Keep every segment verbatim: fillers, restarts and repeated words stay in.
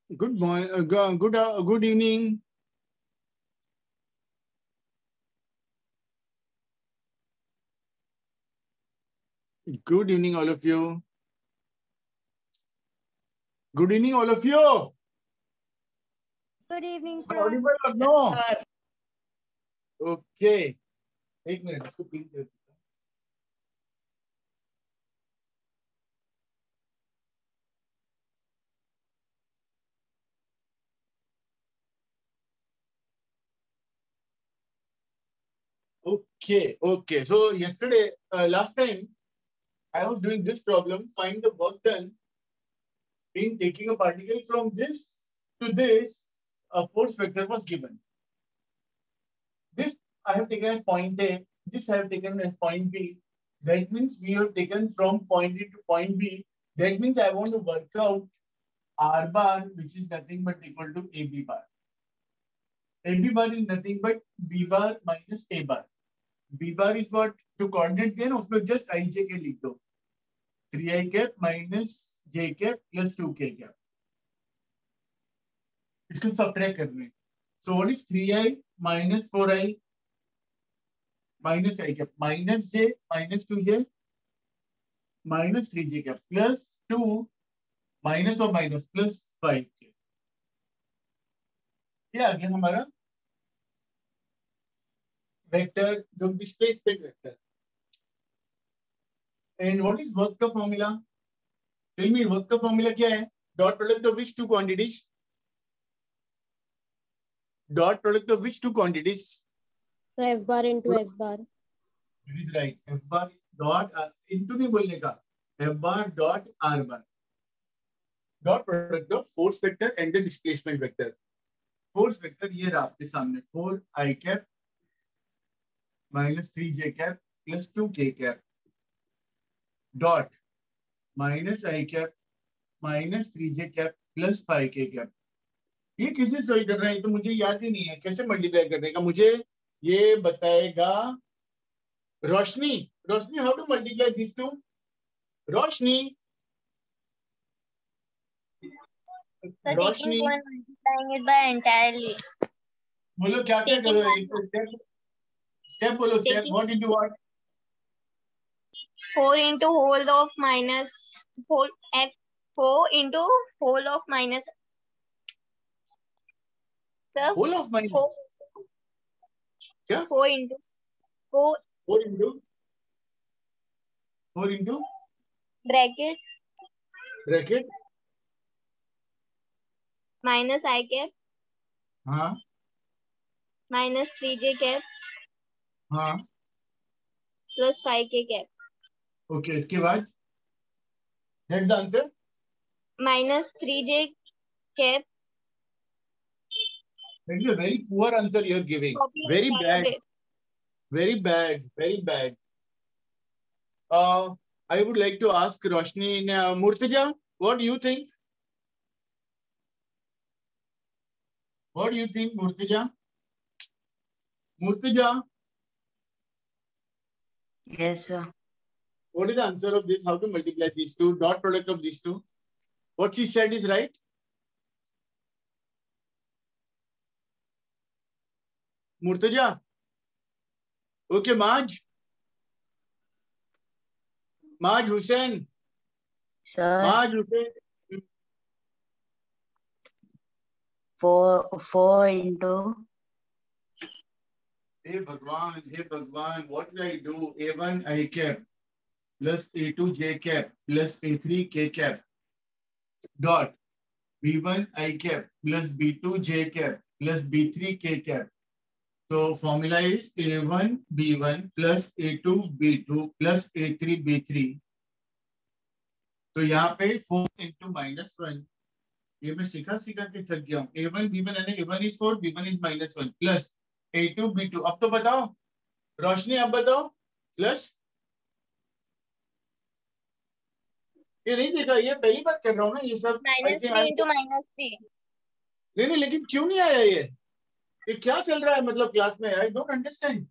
Good morning. Uh, go- good. Uh, good evening. Good evening, all of you. Good evening, all of you. Good evening, Am I sir. audible or no? Okay. एक minute इसको ping कर देता हूँ. Okay. Okay. So yesterday, uh, last time, I was doing this problem. Find the work done in taking a particle from this to this. A force vector was given. This I have taken as point A. This I have taken as point B. That means we have taken from point A to point B. That means I want to work out R bar, which is nothing but equal to A B bar. A B bar is nothing but B bar minus A bar. B bar is what? To coordinate दें उसमें just I J के लिख दो. three I cap minus J cap plus two K cap. इसको subtract करने. So what is three I minus four I minus I cap minus J minus two J minus three J cap plus two minus और minus plus five K. ये आ गया हमारा vector जो displacement vector. And what is work का formula? Tell me work का formula क्या है? Dot product of which two quantities? Dot product of which two quantities? F bar into S bar. That is right. F bar dot uh, into नहीं बोलने का. F bar dot R bar. Dot product of force vector and the displacement vector. Force vector ये रहा आपके सामने. four I cap minus three J cap plus two K cap. Dot minus I cap minus three J cap plus five K cap. ये किसने सही कर रहा है? तो मुझे याद ही नहीं है कैसे मल्टीप्लाई करने का. मुझे ये बताएगा Roshni. Roshni, how to multiply this two? Roshni, Roshni multiplying it by entirely. बोलो क्या क्या Taking करो. स्टेप स्टेप बोलो. Step Taking- what into what? four into whole of minus whole at four into whole of minus the whole of minus four क्या? four into four four into four into bracket bracket minus I cap हाँ minus three J cap हाँ plus five K cap okay. इसके बाद that's the answer. minus three J cap. That is a very poor answer you are giving. Copy and Very paste bad. it. Very bad. Very bad. Uh, I would like to ask Roshni, uh, Murtaja, what do you think? What do you think, Murtaja? Murtaja, Yes, sir. what is the answer of this? How to multiply these two? Dot product of these two? What she said is right? Murtaja? Okay, Maj? Maj Hussain? Sir, Maj Hussain? four four into Hey Bhagwan, hey Bhagwan, what will I do? A one I cap plus A two J cap plus A three K cap dot B one I cap plus B two J cap plus B three K cap. So formula is A one B one plus A two B two plus A three B three. तो यहाँ पे four into minus one. ये मैं सिखा सिखा के थक गया हूँ. A one B one यानी A one is four, B one is minus one plus A two B two. अब तो बताओ रोशनी, अब बताओ. प्लस ये नहीं देखा, ये पहली बार कर रहा हूँ ना ये सब. minus three into minus three. नहीं नहीं लेकिन क्यों नहीं आया ये? ये क्या चल रहा है मतलब क्लास में? I don't understand.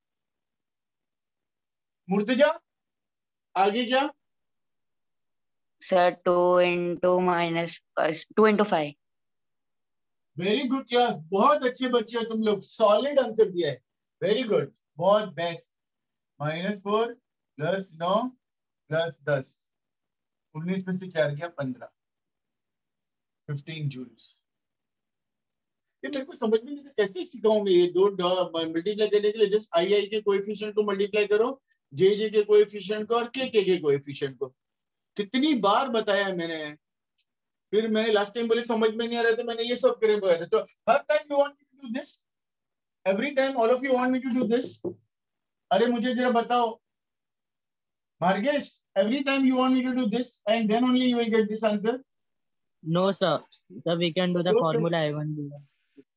मुर्तजा आगे क्या? Sir two into minus two into five. Very good class, बहुत अच्छे बच्चे हो तुम लोग, सॉलिड आंसर दिया है, वेरी गुड, बहुत बेस्ट। माइनस फोर प्लस नौ प्लस दस, उन्नीस में से चार गया पंद्रह, फिफ्टीन जूल्स। ये मेरे को समझ में नहीं आता, कैसे सिखाऊंगे ये दो मल्टीप्लाई करने के लिए? जस्ट आई आई के कोएफिशिएंट को मल्टीप्लाई करो जे जे के कोएफिशिएंट को और के के के कोएफिशिएंट को। कितनी बार बताया है मैंने, फिर मैंने लास्ट टाइम बोले समझ में नहीं आ रहा था, मैंने ये सब करे बोला था। तो हर time you want me to do this, every time all of you want me to do this. अरे मुझे जरा बताओ Bhargesh, every time you want me to do this and then only you will get this answer? No, sir. Sir, we can do the Okay. formula A one B one.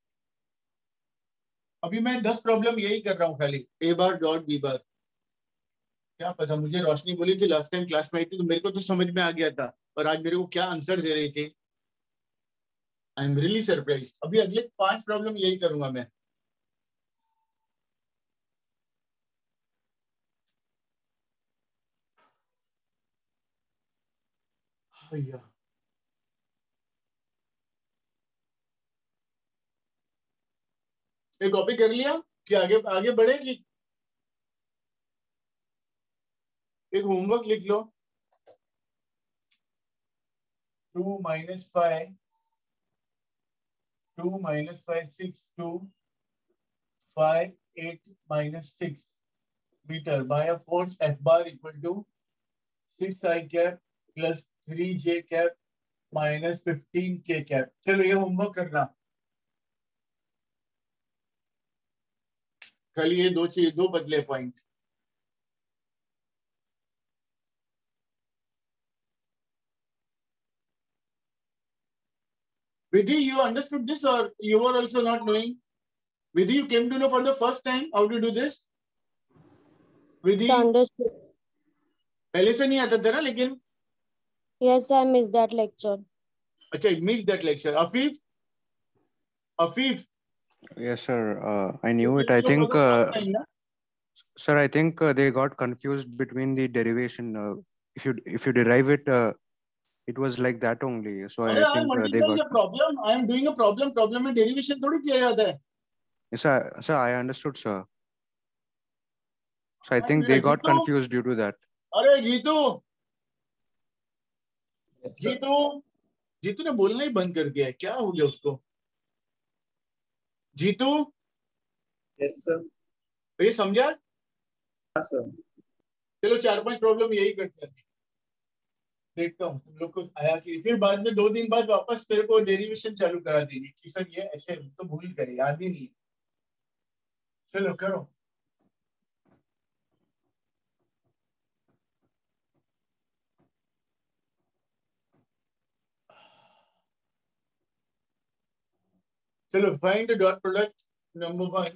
अभी मैं दस problem यही कर रहा हूँ खाली, ए बार डॉट बी बार। क्या पता, मुझे रोशनी बोली थी लास्ट टाइम क्लास में आई थी तो मेरे को तो समझ में आ गया था, और आज मेरे को क्या आंसर दे रहे थे। I am really surprise. अभी अगले पांच प्रॉब्लम यही करूंगा मैं। भैया ये कॉपी कर लिया कि आगे आगे बढ़ेगी? एक होमवर्क लिख लो, two minus five two minus five six two five eight minus six meter by a force F bar equal to six I cap plus three J cap minus fifteen K cap. चलो ये homework करना, खाली ये दो चाहिए, दो बदले point. Vidhi, you understood this or you were also not knowing? Vidhi, you came to know for the first time how to do this? Vidhi, Understood. पहले से नहीं आता था ना लेकिन? Yes, I missed that lecture. अच्छा, missed that lecture. Afif? Afif? Yes, sir. Uh, I knew it. I think, uh, sir, I think uh, they got confused between the derivation. Uh, if you if you derive it, uh, it was like that only. So I, I I am think uh, they multiplying got. a problem. I am doing a problem. Problem में derivation थोड़ी किया जाता है. Yes, sir. Sir, I understood, sir. So I think they got confused due to that. अरे जीतू, जीतू, जीतू ने बोलना ही बंद कर दिया है, क्या हो गया उसको? जीतू? Yes sir. ये समझा? हाँ सर। चलो चार पांच प्रॉब्लम यही करते हैं, देखता हूँ तुम लोग को आया कि। फिर बाद में दो दिन बाद वापस मेरे को डेरिवेशन चालू करा देंगे कि सर ये ऐसे, तो भूल करे, याद ही नहीं। चलो करो। चलो find the dot product number one,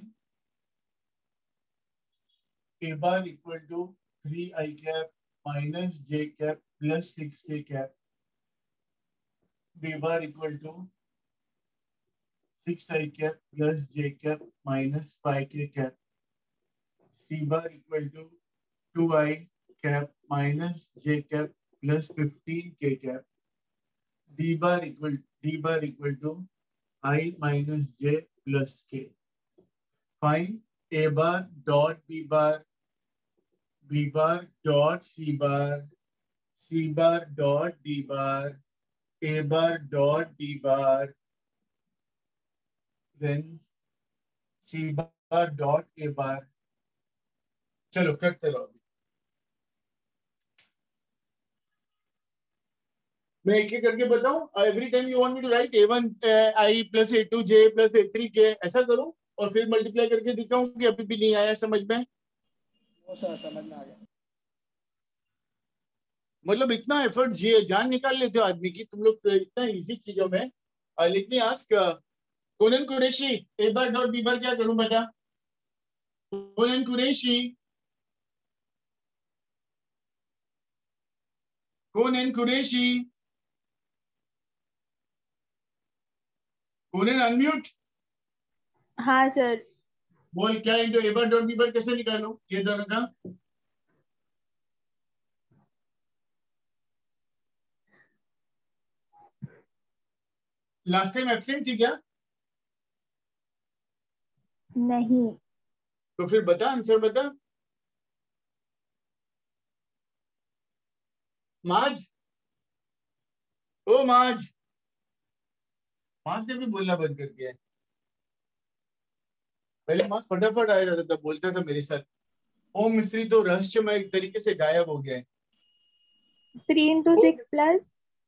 A bar equal to three I cap minus J cap plus six K cap, B bar equal to six I cap plus J cap minus five K cap, C bar equal to two I cap minus J cap plus fifteen K cap, D bar equal D bar equal to I minus J plus K. Find A bar dot B bar, B bar dot C bar, C bar dot D bar, A bar dot D bar, then C bar dot A bar. चलो करते रहो। मैं एक एक करके बताऊं? Every time you want me to write A one I plus A two J plus A three K, ऐसा करूं और फिर मल्टीप्लाई करके दिखाऊं कि अभी भी नहीं आया समझ में? वो सर समझ में आ गया। मतलब इतना एफर्ट जी जान निकाल लेते हो आदमी की तुम लोग इतना इजी चीजों में। Let me ask Konan Qureshi, A bar dot B bar क्या करूं बता? कोनन कुरैशी, कोनन कुरैशी, कोनन अनम्यूट। हाँ सर। बोल क्या into A bar dot B bar कैसे निकालूं ये दोनों का? लास्ट टाइम एब्सेंट थी क्या? नहीं। तो फिर बता, आंसर बता। माज, ओ माज, माज ने भी बोलना बंद कर दिया है। पहले माज फटाफट आया जाता था, बोलता था मेरे साथ। ओम मिस्त्री तो रहस्यमय तरीके से गायब हो गया है। Three into six plus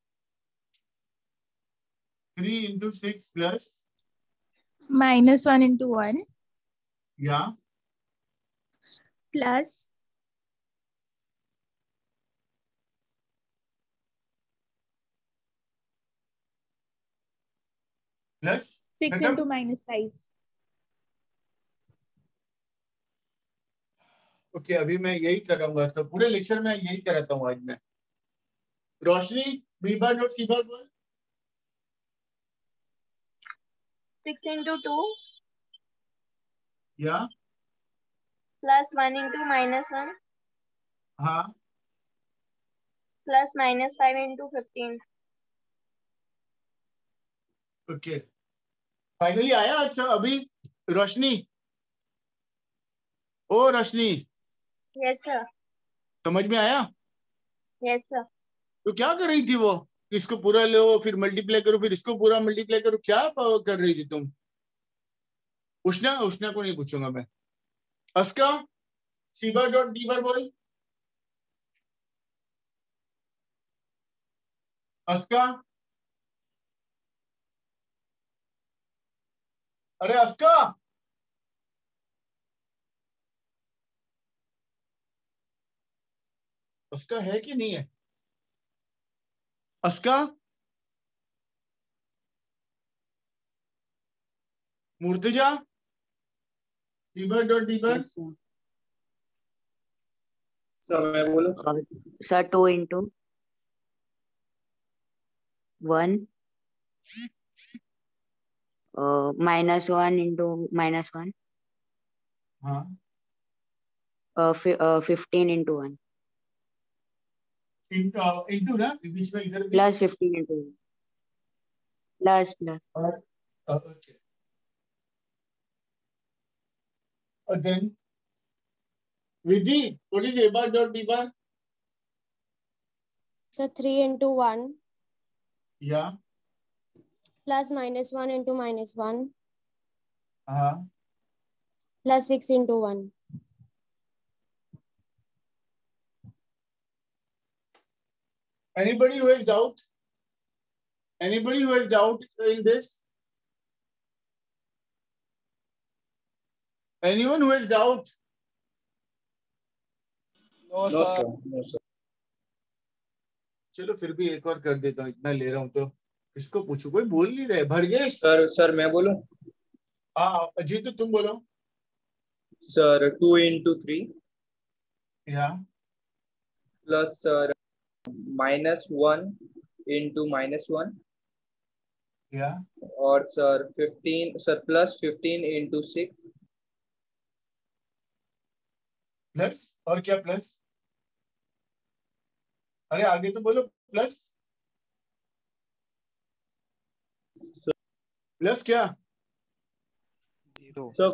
three into six plus minus one into one या plus plus six into minus five. Okay, अभी मैं यही कराऊंगा, तो पूरे लेक्चर में यही कराता हूँ आज मैं। रोशनी, B bar dot C bar बोल। सिक्स इंटू टू या plus one into minus one हाँ, plus minus five into fifteen. Okay finally आया। अच्छा अभी रोशनी, ओ रोशनी, यस सर। समझ में आया? Yes sir. तो क्या कर रही थी वो? इसको पूरा लो फिर मल्टीप्लाई करो, फिर इसको पूरा मल्टीप्लाई करो, क्या कर रही थी तुम? उष्णा, उष्णा को नहीं पूछूंगा मैं। अस्का, सी बार डॉट डी बार बोल। अस्का, अरे अस्का, अस्का है कि नहीं है? अस्का, Murtaza, C bar dot D bar. Sir मैं बोलूं? Sir two into one minus one into minus one हाँ, फिफ्टीन इंटू वन इंटू ना बीच में इधर भी। Plus fifteen into one plus plus okay, और then Vidhi, what is A bar dot B bar? So three into one या plus minus one into minus one हाँ, plus six into one. anybody who has doubt? Anybody who has doubt in this? Anyone who has doubt? No sir. No sir. चलो फिर भी एक और कर देता हूँ, इतना ले रहा हूँ तो किसको पूछूं, कोई बोल नहीं रहे। भरगेश, सर सर मैं बोलूं? हाँ जी, तो तुम बोलो। सर टू इंटू थ्री या plus sir minus one into minus one या और sir fifteen sir plus fifteen into six plus, और क्या प्लस? अरे आगे तो बोलो प्लस। प्लस क्या? Sir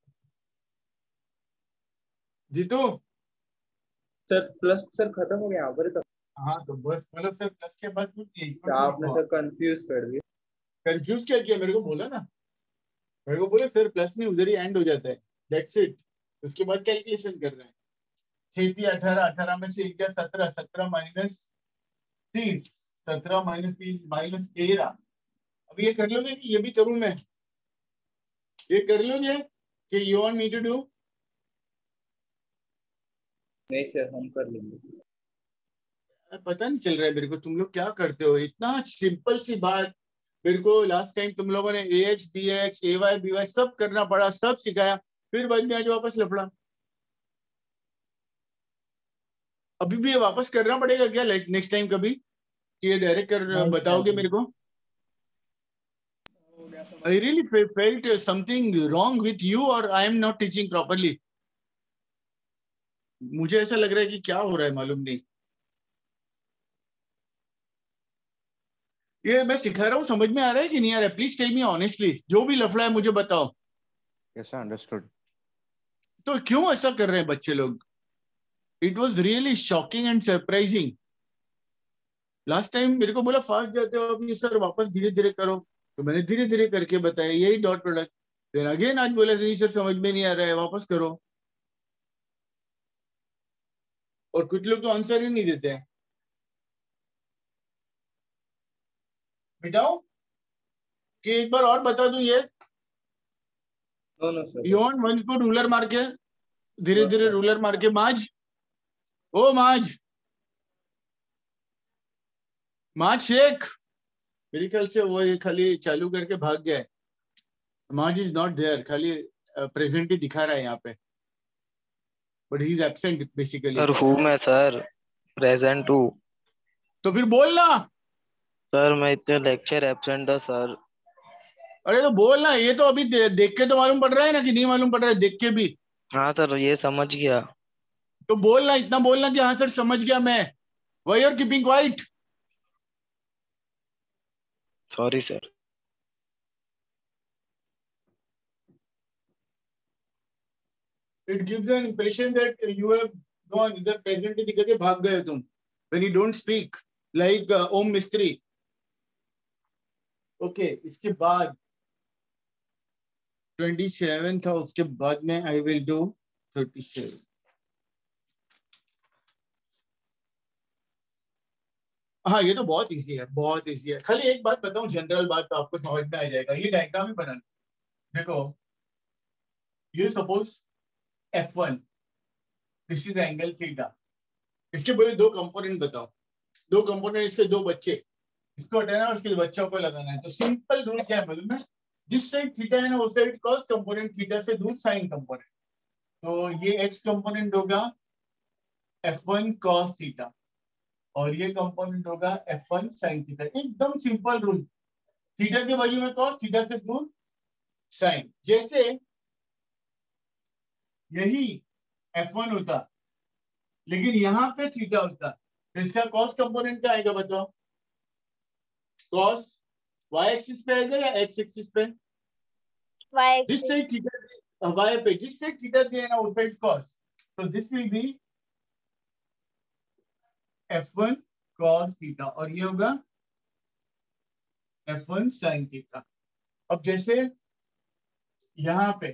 Jeetu, sir plus sir खत्म हो गया पर तो हाँ तो बस मतलब सर प्लस के बाद कुछ नहीं। आपने सर कंफ्यूज कर दिया। कंफ्यूज क्या किया? मेरे को बोला ना, मेरे को बोला सर प्लस नहीं, उधर ही एंड हो जाता है, दैट्स इट। उसके बाद कैलकुलेशन कर रहे हैं। छेती अठारह, अठारह में से एक गया सत्रह, सत्रह माइनस तीस, सत्रह माइनस तीस माइनस तेरह। अब ये कर लोगे कि ये भी करूं मैं? ये कर लोगे कि you want me to do? नहीं सर हम कर लेंगे। पता नहीं चल रहा है मेरे को तुम लोग क्या करते हो। इतना सिंपल सी बात मेरे को लास्ट टाइम तुम लोगों ने A X B X A Y B Y सब करना पड़ा, सब सिखाया, फिर बाद में आज वापस लफड़ा। अभी भी ये वापस करना पड़ेगा क्या नेक्स्ट टाइम कभी, कि ये डायरेक्ट कर बताओगे मेरे को? I really felt something wrong with you or I am not teaching properly. मुझे ऐसा लग रहा है कि क्या हो रहा है मालूम नहीं। ये मैं सिखा रहा हूँ, समझ में आ रहा है कि नहीं आ रहा है? प्लीज टेल मी ऑनेस्टली, जो भी लफड़ा है मुझे बताओ। Yes, sir, understood. तो क्यों ऐसा कर रहे हैं बच्चे लोग? It was really shocking and surprising. Last time मेरे को बोला फास्ट जाते हो अभी सर, वापस धीरे धीरे करो, तो मैंने धीरे धीरे करके बताया यही डॉट प्रोडक्ट। फिर अगेन आज बोला नहीं सर समझ में नहीं आ रहा है, वापस करो। और कुछ लोग तो आंसर ही नहीं देते हैं। बिठाओ कि एक बार और बता दूं ये, No, no, sir. योन वंश को रूलर मार के, धीरे Yes, धीरे sir. रूलर मार के, माज ओ माज माज शेख, मेरे ख्याल से वो ये खाली चालू करके भाग गया है। माज इज नॉट देयर, खाली प्रेजेंट ही दिखा रहा है यहाँ पे, but he is absent basically. Sir हूँ मैं सर, प्रेजेंट हूँ तो फिर बोलना। सर, मैं इतने लेक्चर एब्सेंट है सर। अरे तो बोलना, ये तो अभी दे, देख के तो मालूम पड़ रहा है ना कि नहीं मालूम पड़ रहा है, देख के भी। हाँ सर, ये समझ गया। तो बोलना, इतना बोलना कि हाँ सर समझ गया मैं। Why are keeping quiet? Sorry sir. It gives an impression that you have gone, इधर प्रेजेंट ही दिखा के भाग गए तुम, when you don't speak like uh, ओम मिस्त्री। ओके okay, इसके बाद ट्वेंटी सेवन था, उसके बाद में I will do thirty seven. हाँ ये तो बहुत इजी है, बहुत इजी है। खाली एक बात बताऊं, जनरल बात, तो आपको समझ में आ जाएगा। ये डायग्राम ही बना, देखो ये suppose F one, this is angle theta. इसके बोले दो कंपोनेंट बताओ, दो कंपोनेंट से दो बच्चे, इसको हटाना और उसके बच्चों को लगाना है। तो सिंपल रूल क्या है मालूम है? जिस साइड थीटा है ना उस साइड कॉस कंपोनेंट, थीटा से दूर साइन कंपोनेंट। तो ये एक्स कंपोनेंट होगा एफ वन कॉस थीटा और ये कंपोनेंट होगा एफ वन साइन थीटा। एकदम सिंपल रूल, थीटा के बाजू में कॉस, थीटा से दूर साइन। जैसे यही एफ वन होता लेकिन यहाँ पे थीटा होता, तो इसका कॉस कंपोनेंट क्या आएगा बताओ? कॉस वाई एक्सिस पे आएगा या एक्स एक्सिस पे? y जिस साइड थीटा वाई पे, जिस साइड थीटा दिया है ना उस साइड कॉस, तो this will be F one cos theta और ये होगा एफ वन साइन थीटा। अब जैसे यहां पे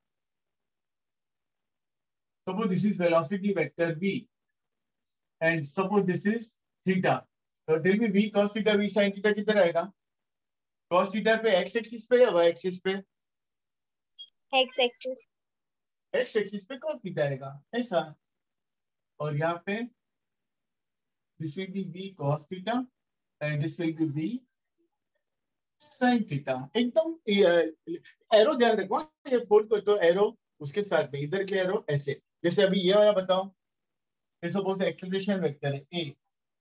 suppose this is velocity vector v and suppose this is theta, so tell me v cos theta v sin theta किधर आएगा? cos theta पे x एक्सिस पे या y एक्सिस पे? x axis x एक्सिस पे cos theta आएगा ऐसा। और यहाँ पे this will be v cos theta and this will be v sin theta। एकदम एरो ध्यान रखो, ये फोर्थ को तो एरो उसके साथ में, इधर के एरो ऐसे। जैसे अभी ये वाला बताओ, ये सपोज एक्सेलरेशन वेक्टर है a,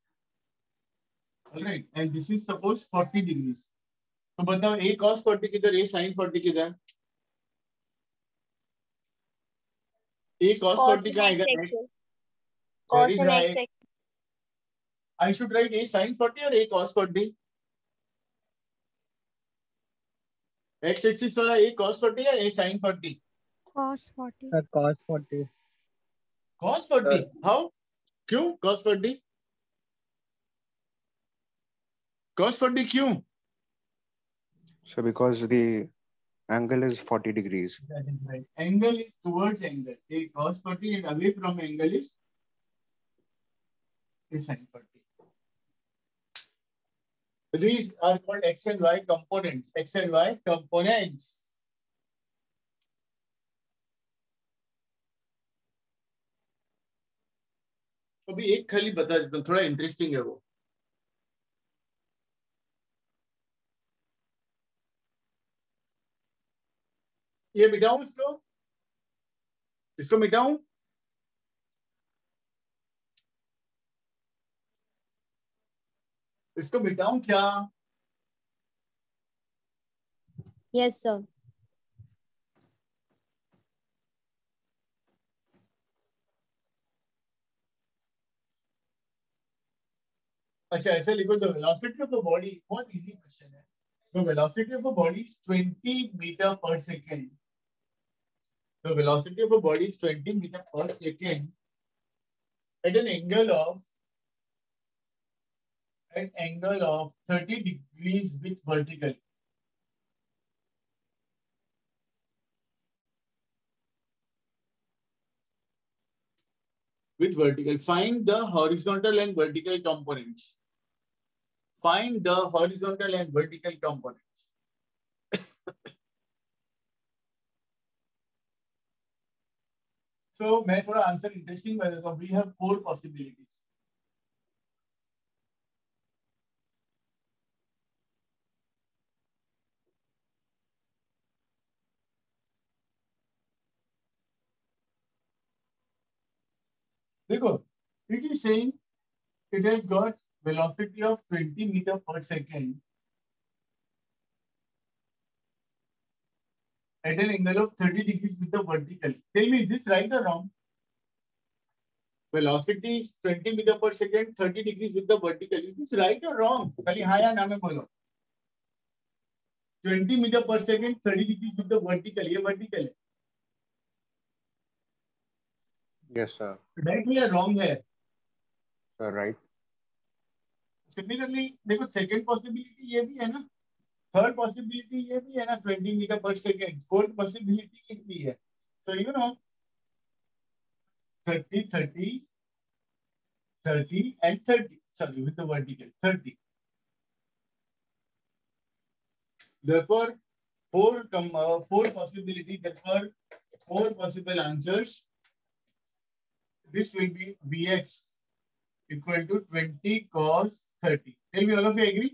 alright, and this is suppose forty degrees. तो बताओ a cos फोर्टी किधर, a sin फोर्टी किधर? a cos cos forty in कहाँ x आएगा? axis There cos is in my- x axis I should write a sin forty और a cos forty. x axis वाला a cos forty या a sin forty? cos forty. Sir, cos forty. cos forty. Sir. How? क्यों cos forty? cos forty क्यों? So because the angle is forty degrees. That is right. Angle is towards angle. A cos forty and away from angle is a sin forty. These are called x and y components. X and y components. अभी एक खाली बता देता हूँ, थोड़ा interesting है वो। ये मिटाऊं इसको, इसको मिटाऊं? इसको मिटाऊं क्या? Yes, sir. अच्छा ऐसे लिखो, the velocity of the body, बहुत इजी क्वेश्चन है. The velocity of a body is twenty meter per second. The velocity of a body is twenty meter per second at an angle of at angle of thirty degrees with vertical. With vertical, find the horizontal and vertical components. Find the horizontal and vertical components. So, मैं थोड़ा answer interesting बता देता हूँ. We have four possibilities. देखो, it is saying it has got velocity of twenty meter per second at an angle of thirty degrees with the vertical. Tell me, is this right or wrong? Velocity is twenty meter per second, thirty degrees with the vertical. Is this right or wrong? खाली हाँ या ना में बोलो. twenty meter per second, thirty degrees with the vertical. ये vertical है. Yes, sir. Right या wrong है? Sir, right. Similarly, देखो second possibility ये भी है ना. Third possibility ये भी है ना, twenty meter per second. Fourth possibility ये भी है. So you know, thirty, thirty, thirty, and thirty. Sorry, with the vertical, thirty. Therefore, four come uh, four possibility. Therefore, four possible answers. This will be Vx equal to twenty cos thirty. Tell me, all of you agree?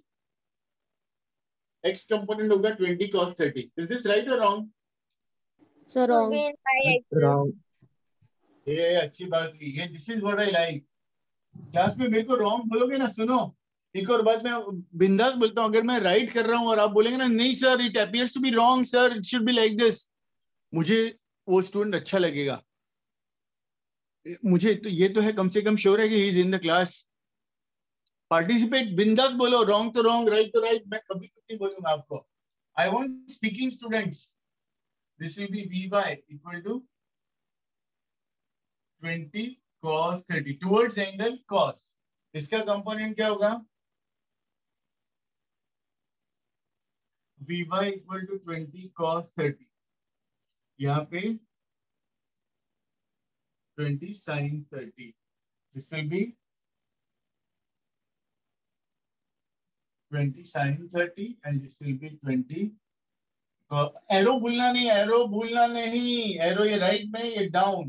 X component होगा twenty cos thirty. Is this right or wrong? So wrong. Wrong. ये अच्छी बात हुई. ये this is what I like. Class में मेरे को wrong बोलोगे ना, सुनो. एक और बात मैं बिंदास बोलता हूँ, अगर मैं right कर रहा हूँ और आप बोलेंगे ना नहीं sir, it appears to be wrong sir, it should be like this, मुझे वो स्टूडेंट अच्छा लगेगा. मुझे तो ये तो है, कम से कम श्योर है कि he is in the class. Participate, बिंदास बोलो. रॉन्ग तो रॉन्ग, राइट तो राइट. मैं कभी कुछ नहीं बोलूंगा आपको. I want speaking students. This will be v by equal to twenty cos thirty towards angle cos. इसका कंपोनेंट क्या होगा? v by equal to twenty cos thirty. यहाँ पे twenty sin thirty. This will be twenty sin thirty and this will be twenty. Arrow भूलना नहीं, arrow भूलना नहीं. Arrow ये राइट में, ये डाउन.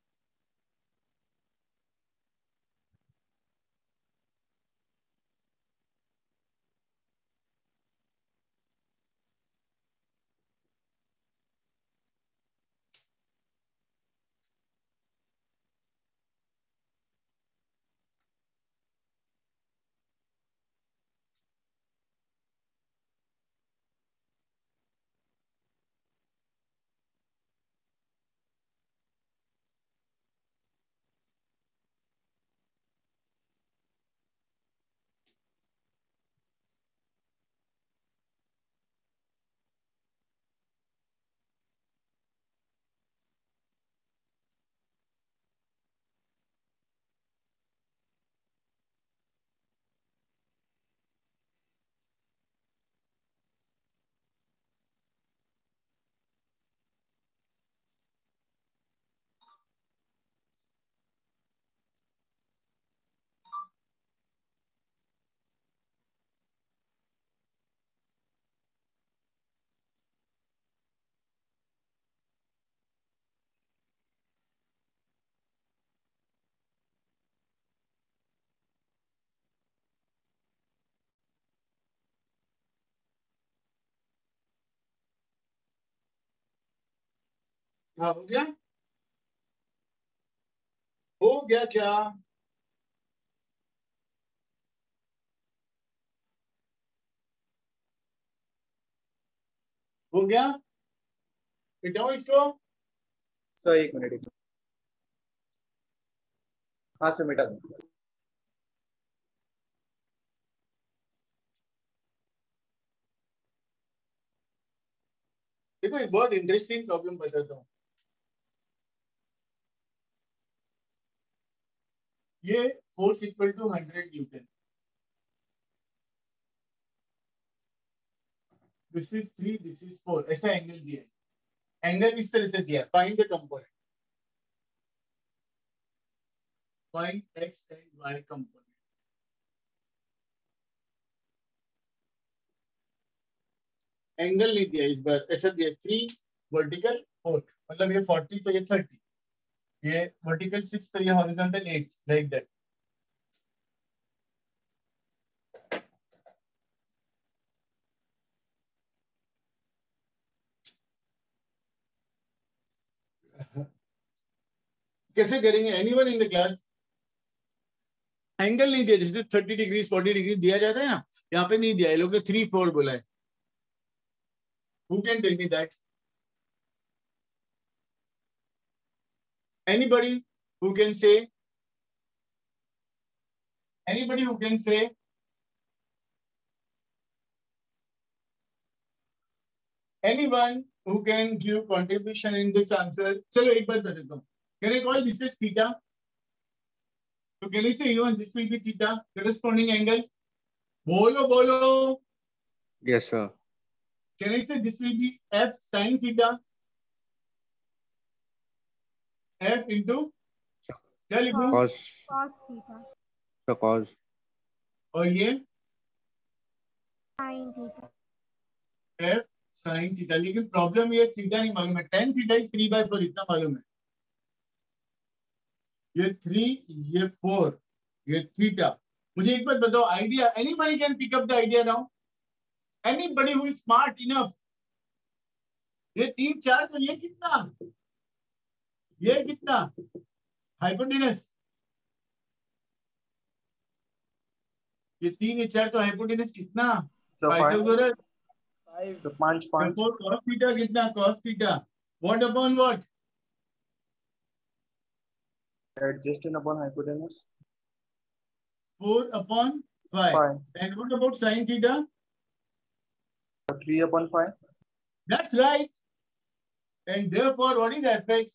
हाँ, हो गया. हो गया क्या? हो गया. मिटाओ इसको. सर एक मिनट. हाँ सर मिटा दूँ. देखो एक बहुत इंटरेस्टिंग प्रॉब्लम बताता हूँ. ये force equal to hundred newton. This is three, this is four. ऐसा एंगल दिया है. एंगल इस तरह से दिया है. Find the component. Find X and Y component. Angle नहीं दिया इस बार. ऐसा दिया थ्री वर्टिकल फोर, मतलब ये फोर्टी तो ये थर्टी, ये वर्टिकल सिक्स तो ये हॉरिजॉन्टल एट, लाइक दैट. कैसे करेंगे? Anyone in the class? Angle नहीं दिया, जैसे थर्टी डिग्री फोर्टी डिग्री दिया जाता है ना, यहाँ पे नहीं दिया. ये लोग ने थ्री फोर बोला है. Who can tell me that? Anybody who can say? Anybody who can say? Anyone who can give contribution in this answer? चलो एक बात बता दो. Can I call this as theta? So can I say even this will be theta, corresponding angle? बोलो बोलो. Yes, sir. Can I say this will be f sin theta? F into क्या लिखूं? Cos. cos theta, So cos. और ये sin theta, f sin theta. लेकिन problem ये theta नहीं मालूम है. Tan theta is three by four, इतना मालूम है. ये थ्री, ये फोर, ये थीटा. मुझे एक बात बताओ, idea. Anybody can pick up the idea now? Anybody who is smart enough? ये तीन चार तो ये कितना, ये कितना हाइपोटेनस? ये तीन ये चार तो हाइपोटेनस कितना? पाइथागोरस. So पांच पांच. cos थीटा कितना? cos theta. What upon what? Adjacent upon hypotenuse. four upon five. Five. And what about sin theta? Three upon five. That's right. And therefore, what is fx?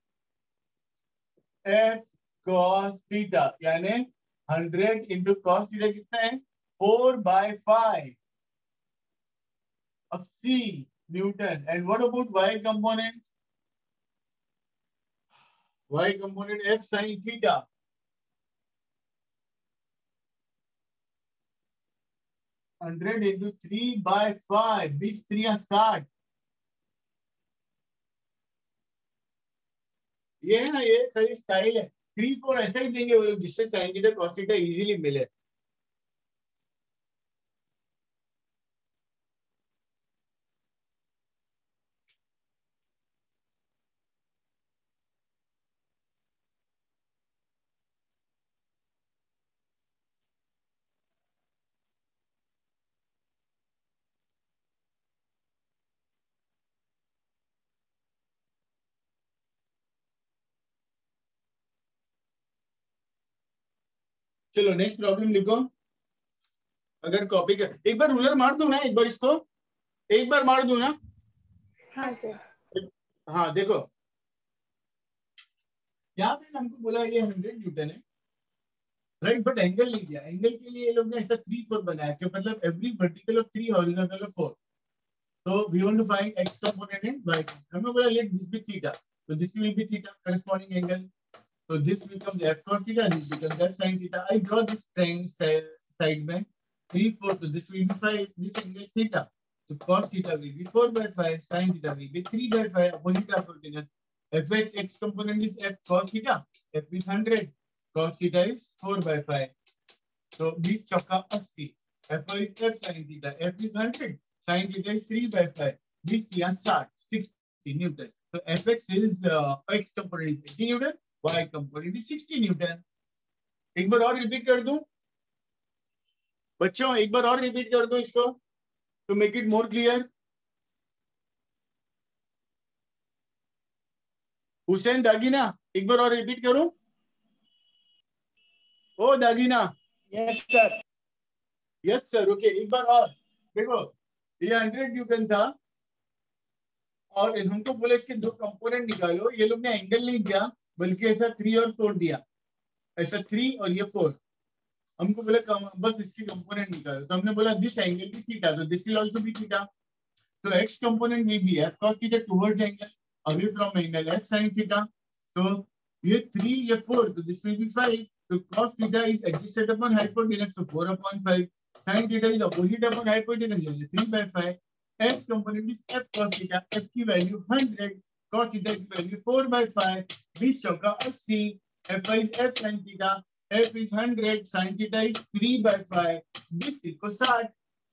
F cos theta. यानी hundred into cos theta कितना है? four by five of C Newton. And what about y component? Y component f sin theta. Hundred into three by five. These three are start. ये है ना, ये खाली style है. Three four ऐसा ही देंगे वो लोग जिससे sine theta cos theta easily मिले. चलो नेक्स्ट प्रॉब्लम लिखो. अगर कॉपी कर, एक बार रूलर मार दू ना, एक बार इसको एक बार मार दू ना. हाँ सर. हाँ देखो, यहाँ पे हमको बोला ये हंड्रेड न्यूटन है, राइट, बट एंगल नहीं दिया. एंगल के लिए ये लोग ने ऐसा थ्री फोर बनाया कि मतलब every vertical of three, horizontal of four. तो we want to find X component and Y. हमने बोला लेट दिस बी थीटा, तो this will be theta, corresponding angle. So this becomes f cos theta, this becomes f sin theta. I draw this triangle side by three four. So this will be five. This angle theta. So cos theta will be four by five. Sin theta will be three by five. Opposite hypotenuse. Fx x component is f cos theta. F is hundred. Cos theta is four by five. So this chokka eighty. F is f sin theta. F is hundred. Sin theta is three by five. This is start sixty Newton. So Fx is uh, x component is eighty Newton. Y component is sixty newton. एक बार और repeat कर दूं बच्चों, एक बार और repeat कर दूं इसको to make it more clear. Hussain Dagina, एक बार और रिपीट करूं? ओ Dagina. Yes sir. Yes sir. Okay, एक बार और देखो. ये हंड्रेड न्यूटन था और हमको बोले इसके दो कंपोनेंट निकालो, ये लोग ने एंगल नहीं दिया बल्कि ऐसा थ्री और फोर दिया, ऐसा थ्री और ये फोर। हमको बोले बस इसकी कंपोनेंट निकालो, तो हमने बोला दिस एंगल भी थीटा, तो this will also be theta, तो x component will be f cos theta towards angle away from angle f sin theta, तो ये थ्री ये फोर, तो दिस विल बी फाइव, तो cos theta is adjusted upon hypotenuse, तो four upon five, sin theta is opposite upon hypotenuse, तो three by five, x component is f cos theta, f की value hundred, cos theta की value four by five, बीस चौका अस्सी, f is f sin theta, f is hundred, sin theta is three by five, this equals साठ.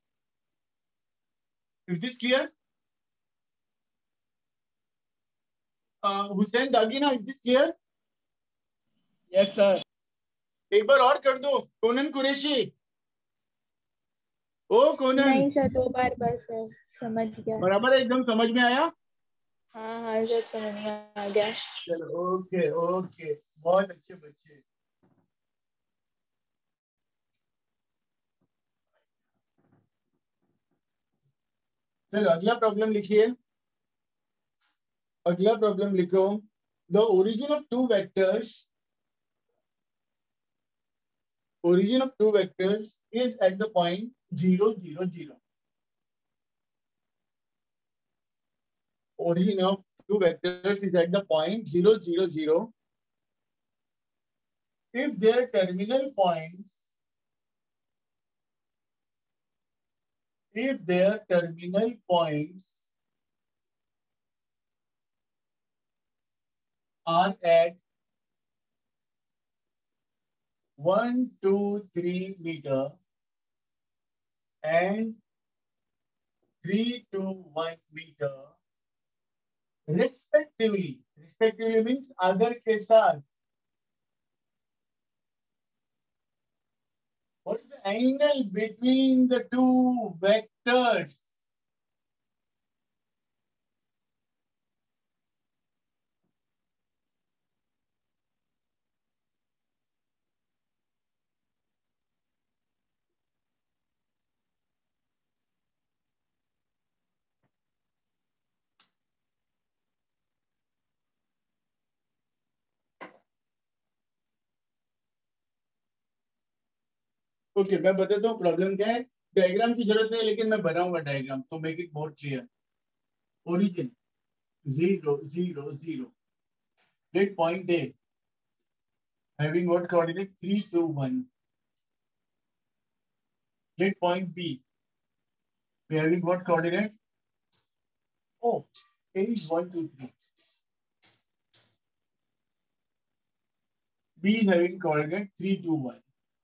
Is this clear? Uh, Hussein Dagina, is this clear? Yes, sir. एक बार और कर दो, कोनन कुरैशी. ओ कोनन. नहीं सर, दो बार बस सर, समझ गया. बराबर है, एकदम समझ में आया? हाँ हाँ सब समझ में आ गया. चलो ओके ओके, बहुत अच्छे बच्चे. चलो अगला प्रॉब्लम लिखिए. अगला प्रॉब्लम लिखो. The origin of two vectors origin of two vectors is at the point zero zero zero. Origin of two vectors is at the point zero zero zero. If their terminal points if their terminal points are at one, two, three meter and three to one meter respectively. Respectively means other के साथ. What is the angle between the two vectors? Okay okay, मैं बताता हूँ problem क्या है. Diagram की जरूरत नहीं, लेकिन मैं बनाऊंगा diagram to make it more clear. Origin zero zero zero, let point A having what coordinate three two one, let point B having what coordinate, oh A is one two three, B is having coordinate three two one,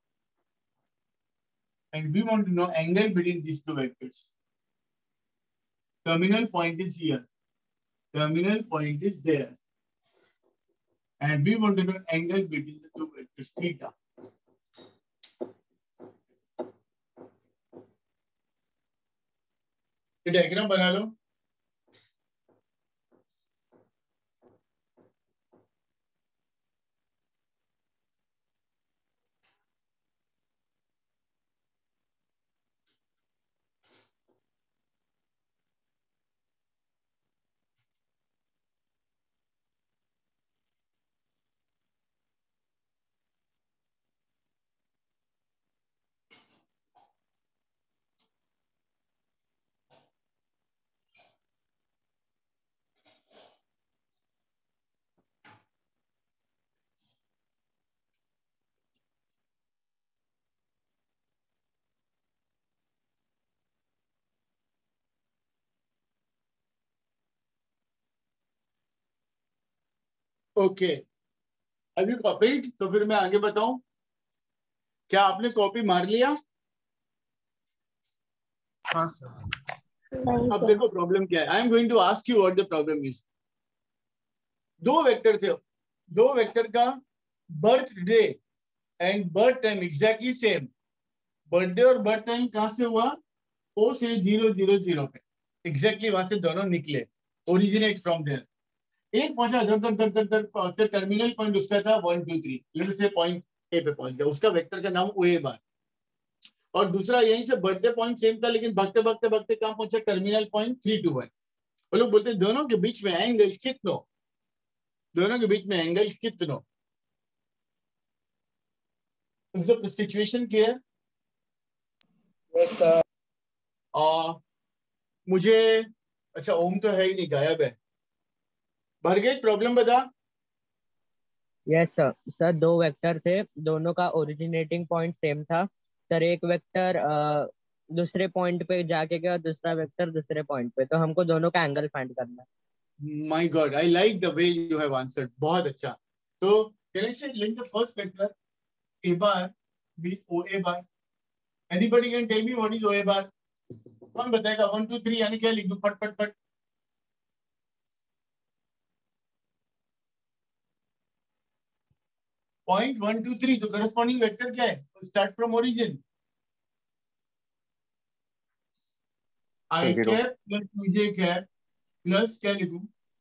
and we want to know angle between these two vectors. Terminal point is here, terminal point is there, and we want to know angle between the two vectors theta. ये diagram बना लो. Okay, अभी copied, तो फिर मैं आगे बताऊं. क्या आपने कॉपी मार लिया? हाँ सर. अब देखो प्रॉब्लम क्या है. I am going to ask you what the problem is. दो वेक्टर थे, दो वेक्टर का birthday and birth time exactly same. Birthday और बर्थ टाइम कहां से हुआ? ओ से जीरो जीरो जीरो पे, एग्जैक्टली वहां से दोनों निकले, ओरिजिनेट फ्रॉम देयर. एक पहुंचा दर दर दर दर दर, टर्मिनल पॉइंट उसका था one two three, let's say point A पे पहुंच गया, उसका वेक्टर का नाम ओ ए बार. और दूसरा यहीं से बर्थडे पॉइंट सेम था, लेकिन भागते भागते भागते कहां पहुंचा? Terminal point three two one. वो लोग बोलते हैं दोनों के बीच में एंगल कितनो, दोनों के बीच में एंगल कितनो. Is the situation clear? Yes, sir. और मुझे अच्छा ओम तो है ही नहीं, गायब है. भरगेश प्रॉब्लम बता. Yes sir. सर दो वेक्टर थे, दोनों का ओरिजिनेटिंग पॉइंट सेम था. सर एक वेक्टर दूसरे पॉइंट पे जाके गया, दूसरा वेक्टर दूसरे पॉइंट पे, तो हमको दोनों का एंगल फाइंड करना है. My God, I like the way you have answered. बहुत अच्छा. तो can I say link the first vector a bar with O A bar? Anybody can tell me what is O A bar? कौन बताएगा? One two three यानी क्या लिख दूं? फट फट फट. Point one two three. तो corresponding vector क्या है? Start from origin. I cap plus two j cap plus क्या लिखूं?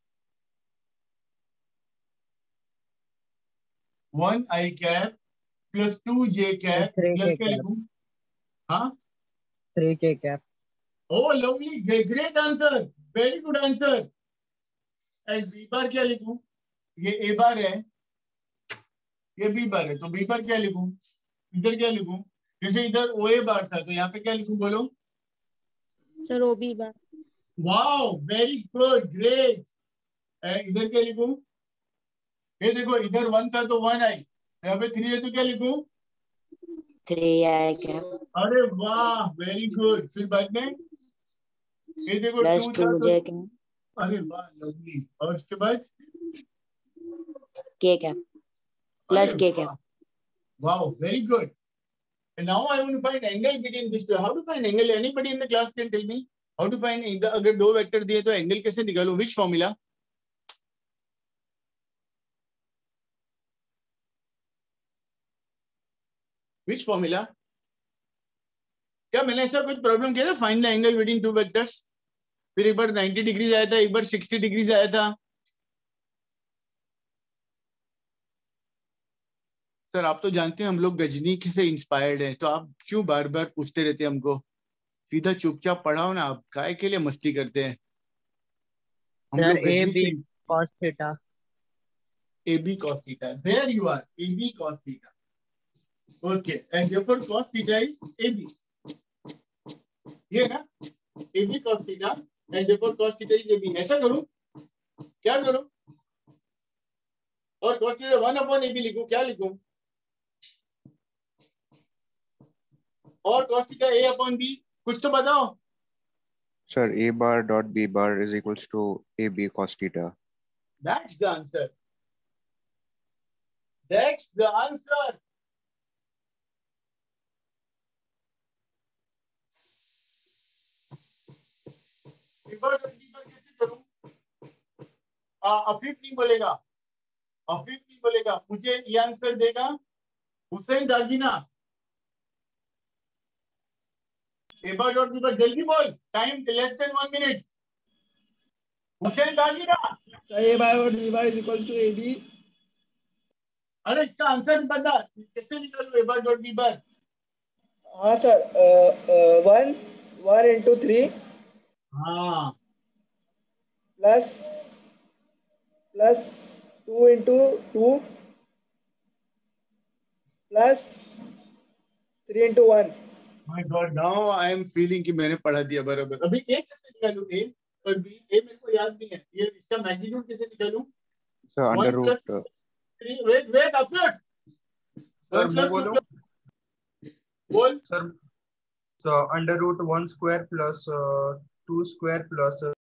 One I cap plus two j cap plus क्या लिखूं? हाँ? Three K cap. Oh, lovely. Great, great answer. Very good answer. As B bar क्या लिखूं? ये A bar है, ये B bar है, तो B bar क्या लिखूं? इधर क्या लिखूं? जैसे इधर O A bar था, तो यहाँ पे क्या लिखूं बोलो? Sir O B bar. Wow, very good, great. इधर क्या लिखूं? ये देखो इधर वन था तो वन आई, यहाँ पे थ्री है तो क्या लिखूं? थ्री आई कैप अरे वाह, वेरी गुड. फिर बाद में ये देखो प्लस टू टू था जे तो अरे वाह, लवली. और उसके बाद के cap plus k cap. Wow, very good. And now I want to find angle between these two. How to find angle? Anybody in the class can tell me how to find angle? अगर दो vector दिए तो angle कैसे निकालूं? Which formula? Which formula? क्या मैंने ऐसा कुछ प्रॉब्लम किया था? Find the angle between two vectors. फिर एक बार नाइंटी डिग्रीज आया था, एक बार सिक्सटी डिग्रीज आया था. सर आप तो जानते हैं हम लोग गजनी से इंस्पायर्ड हैं, तो आप क्यों बार बार पूछते रहते हैं हमको? सीधा चुपचाप पढ़ाओ ना. आप काय के लिए मस्ती करते हैं? हम सर लोग ए गजनी बी से. Cos theta. A B cos theta. There you are. A B cos theta. Okay. And therefore cos theta is A B. ये ना? A B cos theta. And therefore cos theta is A B. ऐसा करूं? क्या करूं? और cos theta one upon A B लिखूं? क्या लिखूं? और cos theta A upon B. कुछ तो बताओ. Sir, A bar dot B bar is equals to A B cos theta. That's the answer. That's the answer. कैसे करूं? अफीफ नहीं बोलेगा, अफीफ नहीं बोलेगा. मुझे ये आंसर देगा हुसैन दागीना. एबा डॉट बी पर जल्दी बोल. Time less than one minute. हुसैन दागीना. So A bar dot B bar is equals to A B. अरे इसका आंसर बता. कैसे निकालूं एबा डॉट बी पर? हाँ sir. One one into three हाँ plus plus two into two plus three into one. My god, now I am feeling कि मैंने पढ़ा दिया बराबर. अभी ए कैसे निकालूं? ए और बी. ए मेरे को याद नहीं है. ये इसका मैग्नीट्यूड कैसे निकालूं? So under root. Uh, wait wait upward. Sir मैं बोलूं? बोल sir, so under root one square plus uh, two square plus uh,